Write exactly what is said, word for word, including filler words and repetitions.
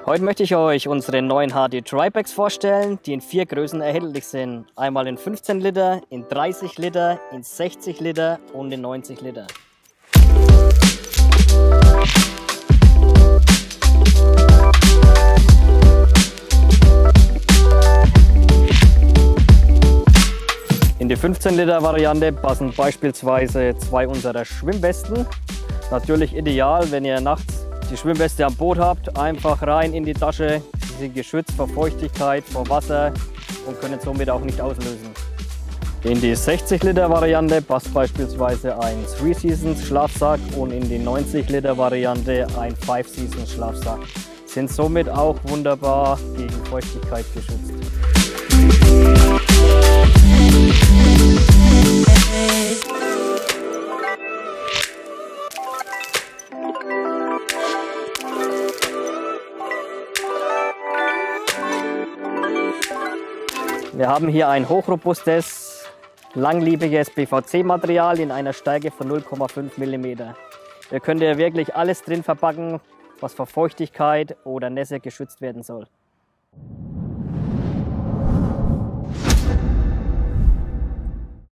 Heute möchte ich euch unsere neuen H D Dry Bags vorstellen, die in vier Größen erhältlich sind. Einmal in fünfzehn Liter, in dreißig Liter, in sechzig Liter und in neunzig Liter. In die fünfzehn Liter Variante passen beispielsweise zwei unserer Schwimmwesten. Natürlich ideal, wenn ihr nachts die Schwimmweste am Boot habt, einfach rein in die Tasche. Sie sind geschützt vor Feuchtigkeit, vor Wasser und können somit auch nicht auslösen. In die sechzig Liter Variante passt beispielsweise ein Three Seasons Schlafsack und in die neunzig Liter Variante ein Five Seasons Schlafsack. Sind somit auch wunderbar gegen Feuchtigkeit geschützt. Wir haben hier ein hochrobustes, langliebiges P V C-Material in einer Stärke von null Komma fünf Millimeter. Hier könnt ihr wirklich alles drin verpacken, was vor Feuchtigkeit oder Nässe geschützt werden soll.